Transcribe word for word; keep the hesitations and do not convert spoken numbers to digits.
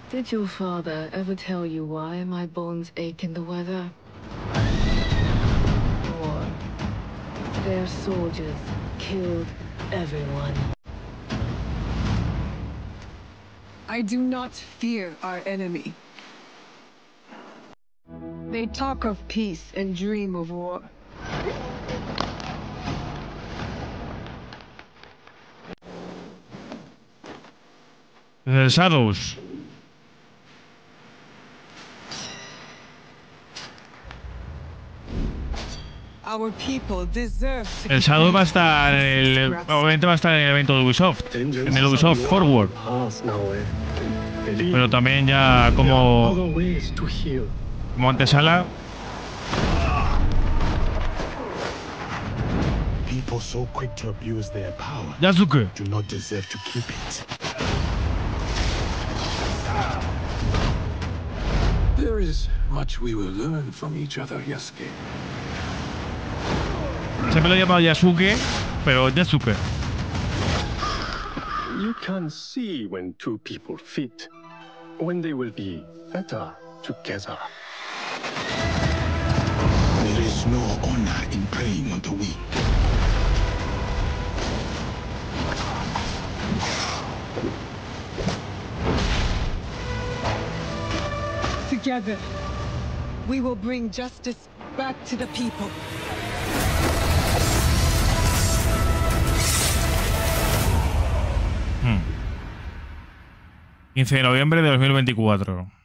Did your father ever tell you why my bones ache in the weather? War. Their soldiers killed everyone. I do not fear our enemy. They talk of peace and dream of war. The Shadows. Our people deserve to El Shadow va a estar en el, obviamente va a estar en el evento de Ubisoft, en el Ubisoft Forward. Pero también ya como como antesala. People so quick to abuse their power Yasuke. do not deserve to keep it. There is much we will learn from each other, Yasuke. Siempre lo he llamado Yasuke, pero Yasuke. You can see when two people fit, when they will be better together. There is no honor in preying on the weak. Together, we will bring justice back to the people. Hmm. quince de noviembre de dos mil veinticuatro.